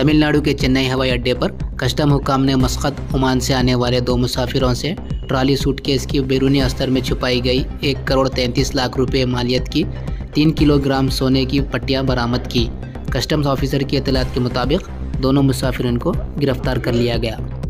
तमिलनाडु के चेन्नई हवाई अड्डे पर कस्टम हुकाम ने मस्कत ओमान से आने वाले 2 मुसाफिरों से ट्रॉली सूटकेस की बैरूनी अस्तर में छुपाई गई 1 करोड़ 33 लाख रुपए मालियत की 3 किलोग्राम सोने की पट्टियां बरामद की। कस्टम्स ऑफिसर की इत्तलात के मुताबिक दोनों मुसाफिरों को गिरफ्तार कर लिया गया।